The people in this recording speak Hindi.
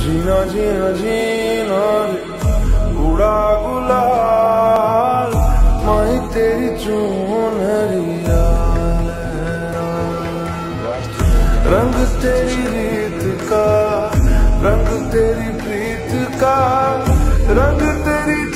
जीना जीना जीना उड़ा गुलाल माही तेरी चूनरिया, रंग तेरी रीत का, रंग तेरी प्रीत का, रंग तेरी